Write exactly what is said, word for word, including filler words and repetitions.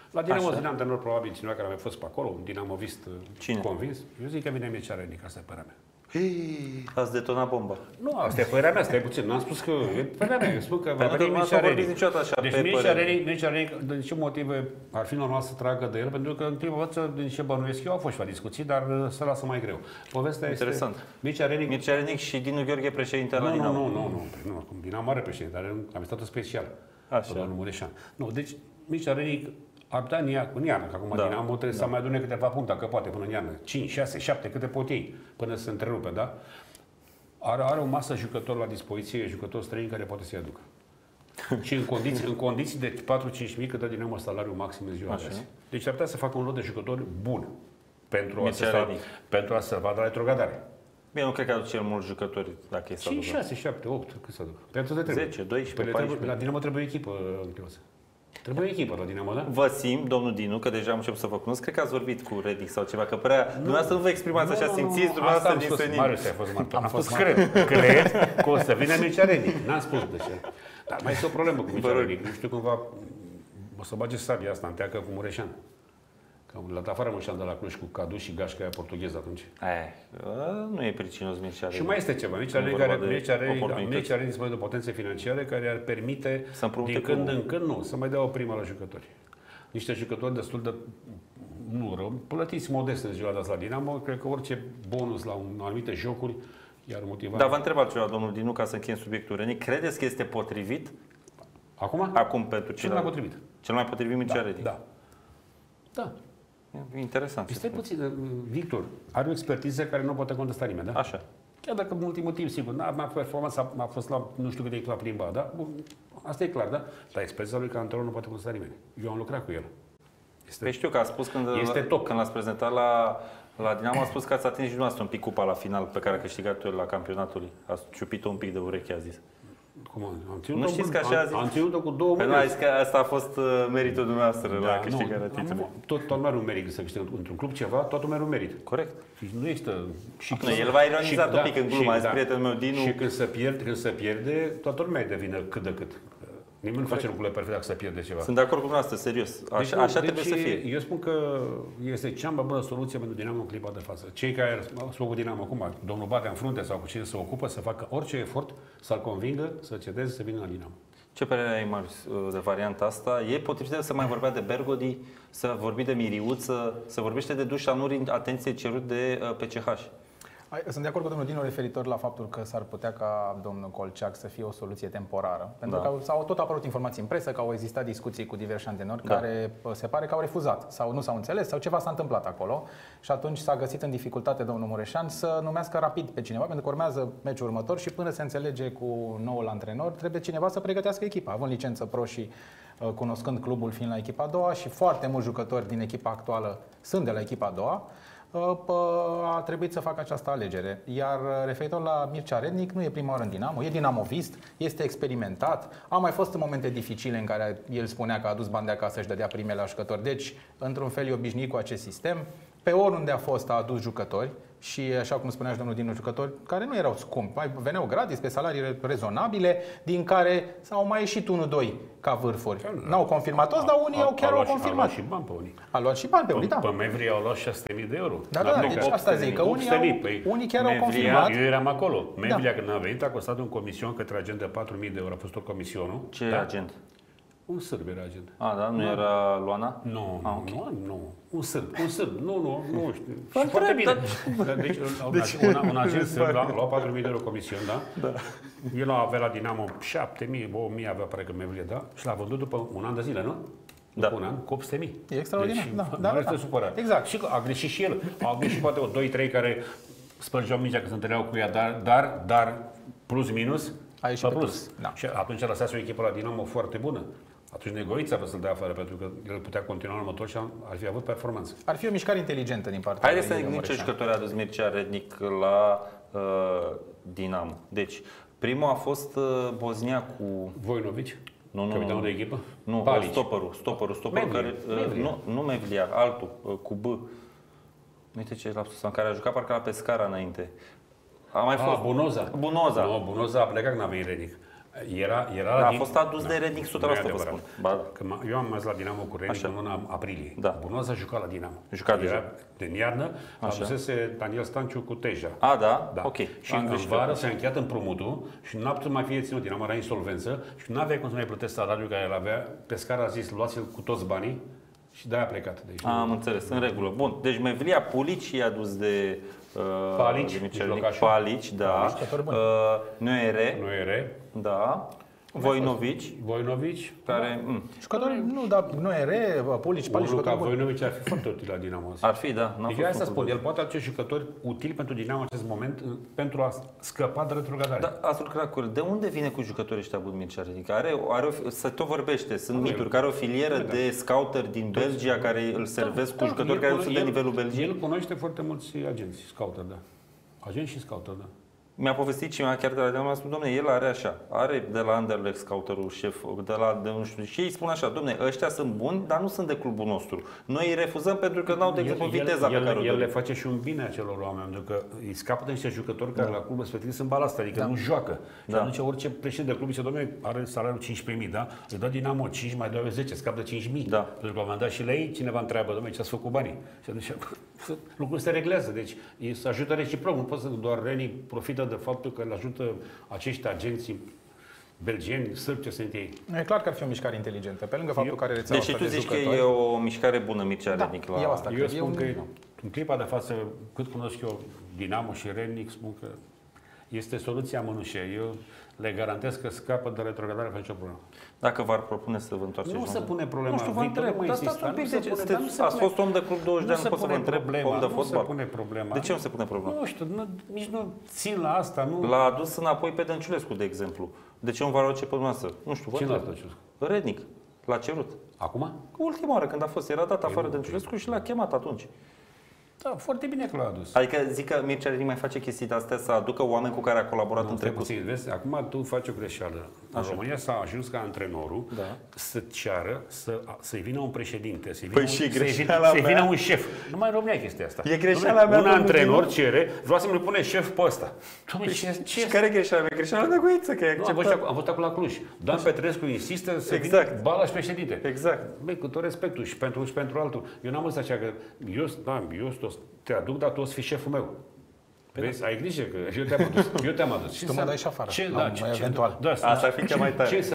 La Dinamo din antrenor probabil cineva care a mai fost pe acolo, un dinamovist Cine? convins. Eu zic că vine Mircea Renic, asta e părerea mea. Hei, ați detonat bomba. Nu, asta e părerea mea, stai puțin. N-am spus că e părerea mea. Eu spun că va Pentru veni că Mircea nu ați vorbit Renic. niciodată așa Deci pe Mircea părere. Renic, Mircea Renic, din ce motive ar fi normal să tragă de el? Pentru că în prima dată, din ce bănuiesc eu, au fost și la discuții, dar se lasă mai greu. Povestea Interesant. este Mircea Renic. Mircea Renic și Dinu Gheorghe, președinte al Nu, nu, Dinamo. nu, nu, nu, nu, acum Dinamo are președinte, are un amestatul special. Așa. Domnul Mureșan. Nu, deci Mircea Renic ar putea în iarnă, în iarnă, că acum Da. Dinamo trebuie să mai adune câteva puncte, că poate până în iarnă. cinci, șase, șapte, câte pot ei, până se întrerupe, da? Are, are o masă jucători la dispoziție, jucători străini care poate să-i aducă. Și în condiții, în condiții de patru-cinci mii, cât dă Dinamo salariul maxim în ziua de azi. Deci ar putea să facă un lot de jucători bun pentru a, se Mircea sta, Renic. pentru a salva de la retrogradare. Bine, nu cred că aduce cel mulți jucători dacă e să cinci, aducă. șase, șapte, opt, cât să aducă? Pentru de trebuie. zece, doisprezece, Păi le trebuie- paisprezece. La Dinamo trebuie o echipă, Nicolae. Trebuie o echipă la Dinamo, da? Vă simt, domnul Dinu, că deja am început să vă cunosc. Cred că ați vorbit cu Renic sau ceva, că prea... Dumneavoastră nu vă exprimați așa, simțiți dumneavoastră din senin. Marius a fost martor. Am spus, cred, cred că o să vină Mircea Renic. N-am spus de ce. Dar mai este o problemă cu Mircea Renic. Nu știu cumva o să bage sabia asta în teacă cu Mureșan. Că l-a dat afară Mureșan de la Cluj cu Cadu și gașca aia portugheză atunci. Eh, nu e pricinos Mircea Renic. Și mai este ceva. Mircea E Renic vorba are- de Mircea Renic- oportunități. Mircea Renic dispune de potențe financiare care ar permite Să împrumute din când cu- în când nu, să mai dea o primă la jucători. Niște jucători destul de nu rău, plătiți modest în ziua de azi la Dinamo. Cred că orice bonus la un, anumite jocuri i-ar motiva. Dar vă întreb altceva, domnul Dinu, ca să încheiem subiectul Renic. Credeți că este potrivit Acum? acum pentru Cel cel mai potrivit. Cel mai potrivit Mircea Da, Renic? da. Da. E interesant. Este puțin, Victor, are o expertiză care nu poate contesta nimeni, da? Așa. Chiar dacă mult timp, sigur, n-a, n-a performanța a fost la nu știu cât de la plimba, da? Bun, asta e clar, da? Dar expertiza lui ca antrenor nu poate contesta nimeni. Eu am lucrat cu el. Este, Păi știu că a spus când, Este top. când l-ați prezentat la, la Dinamo, a spus că ați atins și dumneavoastră un pic cupa la final pe care a câștigat el la campionatul. Ați ciupit-o un pic de ureche, a zis. cum am, am ținut Nu cu, știți că așa a am, zis? am ținut-o cu două Păi nu, mâini. a zis că asta a fost uh, meritul dumneavoastră la Da, câștigarea nu, titlului. am- tot, tot nu are un merit să câștigi într-un club ceva, tot un merit. Corect. Și nu este... Și Nu, el v-a ironizat și- un pic în glumă, și- a zis prietenul meu, Dinu. Și când se pierde, când se pierde, toată lumea devine cât de cât. Nimeni nu face lucrurile perfect dacă se pierde ceva. Sunt de acord cu dumneavoastră, serios. Așa, Deci, nu, așa deci, trebuie să fie. Eu spun că este cea mai bună soluție pentru Dinamo în clipa de față. Cei care au făcut Dinamo acum, domnul Badea în frunte sau cu cine se ocupă, să facă orice efort să-l convingă, să cedeze, să vină la Dinamo. Ce părere ai, Marius, de varianta asta? E potrivit să mai vorbea de Bergodi, să vorbi de Miriuță, să vorbește de Dușanuri, atenție cerut de uh, P C H. Ai- Sunt de acord cu domnul Dinu referitor la faptul că s-ar putea ca domnul Colceac să fie o soluție temporară. Pentru Da. că s-au tot apărut informații în presă că au existat discuții cu diversi antenori Da. care pă, se pare că au refuzat sau nu s-au înțeles sau ceva s-a întâmplat acolo și atunci s-a găsit în dificultate domnul Mureșan să numească rapid pe cineva pentru că urmează meciul următor și până se înțelege cu noul antrenor trebuie cineva să pregătească echipa. Având licență pro și uh, cunoscând clubul fiind la echipa a doua și foarte mulți jucători din echipa actuală sunt de la echipa a doua, a trebuit să facă această alegere. Iar referitor la Mircea Renic, nu e prima oară în Dinamo, e dinamovist, este experimentat, a mai fost în momente dificile în care el spunea că a adus bani de acasă și dădea primele la jucători, deci într-un fel e obișnuit cu acest sistem. Pe oriunde a fost a adus jucători și, așa cum spunea și domnul Dinu, jucători care nu erau scumpi, mai veneau gratis, pe salarii rezonabile, din care s-au mai ieșit unul doi ca vârfuri. N-au confirmat toți, dar unii au chiar au confirmat. A luat și bani pe unii. A luat și bani pe unii, da. Pe Mevri au luat șase sute de mii de euro. Da, da, deci asta zic, că unii, au, unii chiar au confirmat. Eu eram acolo. Mevria, când a venit, a costat un comision către agent de patru mii de euro. A fost tot comisionul. Ce Da? agent? Un sârb era agent. A, da? Nu era Luana? Nu, Ah, nu, ok. nu, nu. Un sârb, un sârb. Nu, nu, nu știu. Vă Și foarte întreb, bine. Da, Deci, un, un, un agent sârb a luat patru mii de euro comision, da? Da. El avea la Dinamo șapte mii, o mie avea, pare că Mevria, da? Și l-a vândut după un an de zile, nu? După Da. un an, cu opt sute de mii. E extraordinar, Deci, da, nu da, este da. supărat. Exact. Și că a greșit și el. Au greșit poate o doi trei care spărgeau mingea că se întâlneau cu ea, dar, dar, dar plus minus, A ieșit pe pe plus. plus, da. Și atunci a lăsat o echipă la Dinamo foarte bună. Atunci Negoița a să-l dea afară, pentru că el putea continua în următor și ar fi avut performanță. Ar fi o mișcare inteligentă din partea Haideți să ne lui gândim ce Mureșan. jucători a adus Mircea Renic la uh, Dinamo. Deci, primul a fost uh, Bosniacu. Voinovici, Nu, nu, capitanul nu. de echipă? Nu, Palic. stopperul, stopperul, stopperul Mevlia, care... Uh, Mevlia. nu, nu Mevlia, altul, uh, cu B. Uite ce lapsus am, care a jucat parcă la Pescara înainte. A mai fost... Ah, Bunoza. Bunoza. Nu, Bunoza a plecat când a venit Renic. Era, era A din... fost adus Da. de Rednic o sută la sută, Nu e vă adevărat. spun. Ba, da. Că m- eu am mers la Dinamo cu Rednic în luna aprilie. Da. Bunoza a jucat la Dinamo. Jucat era deja. din iarnă, Așa. adusese Daniel Stanciu cu Teja. A, da? Da. Ok. Și Am în greșit. vară s-a încheiat împrumutul și n-a putut mai fi ținut. Dinamo era insolvență și nu avea cum să mai plătesc salariul care îl avea. Pescara a zis, luați-l cu toți banii și de-aia a plecat. Deci, Am înțeles, în regulă. Bun, deci Mevlia Pulici e adus de uh, Palici, de Micernic. mijlocașul. Palici, da. Jucători buni. Uh, Noere, nu ere. da. Voinovici, Voinovici. care mm, Jucători, nu, dar nu e re, Pulici, Palici, Unul ca jucători buni. Voinovici ar fi foarte util la Dinamo. ar fi, da. N-a Deci fost asta un spun, club. el poate aduce jucători utili pentru Dinamo în acest moment în- pentru a scăpa de retrogradare. Da, Azur Cracul, de unde vine cu jucătorii ăștia bun Mircea Rednic? Are, are o, se tot vorbește, sunt mituri, că are o filieră Da. de scouter din Belgia care îl servesc cu jucători el care nu cuno- sunt de el- nivelul Belgiei? El cunoaște foarte mulți agenți, scouter, da. Agenți și scouter, da. Mi-a povestit cineva chiar de la Dinamo, a spus, domne, el are așa, are de la Anderlecht scouterul șef, de la, de nu știu, și ei spun așa, domne, ăștia sunt buni, dar nu sunt de clubul nostru. Noi îi refuzăm pentru că n-au, de exemplu, viteza el, pe care o el, el le dorim. face și un bine acelor oameni, pentru că îi scapă de niște jucători care la clubul respectiv sunt balast, adică nu joacă. Și Da. atunci orice președinte de club zice, domnule, are salariul cincisprezece mii, da? Îi dă Dinamo cinci, mai dă zece, scap de cinci mii. Da. Pentru că la un moment dat și la ei cineva întreabă, domnule, ce ați făcut banii? Și atunci lucrul se reglează, deci ei se ajută reciproc, nu pot să doar Reni profită de faptul că îl ajută acești agenți belgieni, sârbi, ce sunt ei. E clar că ar fi o mișcare inteligentă, pe lângă faptul că are rețeaua Deci asta tu de zici că jucători. e o mișcare bună Mircea Da, Rednic la... eu asta Eu cred. spun un- că în clipa de față, cât cunosc eu Dinamo și Rednic, spun că este soluția mănușe. Eu le garantez că scapă de retrogradare fără nicio problemă. Dacă v-ar propune să vă întoarceți? Nu se pune problema. Nu știu, vă Victor, întreb. nu Dar insista, stați un nu pic, se de ce? pune, Sunteți- dar nu se Ați pune- fost om de club douăzeci de ani, se nu pot să vă pune întreb, problema, om de nu fotbal. se pune problema. De ce nu se pune problema? Nu știu, nu, nici nu țin la asta. Nu. L-a adus înapoi pe Dănciulescu, de exemplu. De ce nu v-a luat ce pe dumneavoastră? Nu știu, vă Cine l-a întreb. adus? Rednic. L-a cerut. Acum? Ultima oară când a fost, era dat afară nu, Dănciulescu și l-a chemat atunci. Da, foarte bine că l-a adus. Adică zic că Mircea Rednic mai face chestii de astea să aducă oameni cu care a colaborat Nu, în stai trecut. puțin, vezi, acum tu faci o greșeală. În Așa. România s-a ajuns ca antrenorul Da. să ceară să, să-i vină un președinte, să-i vină, Păi un, și să-i vină, greșeala să-i vină mea- un șef. Numai în România e chestia asta. E greșeala Dom'le, mea, un domnul antrenor Dinu. cere, vreau să-mi pune șef pe ăsta. Dom'le, ce, ce Și care e greșeala mea? Greșeala de Guiță, că e Nu, am, fost, acceptat. am fost acolo la Cluj. Dan Petrescu insistă să Exact. vină Balaș președinte. Exact. Băi, cu tot respectul și pentru și pentru altul. Eu n-am văzut așa că eu, da, eu te aduc, dar tu o să fii șeful meu. Vezi, ai grijă că eu te-am adus. Eu te-am adus. Tu mă dai și afară, Ce, la da, un- ce, ce, eventual. da, Asta ar fi cea mai tare. Ce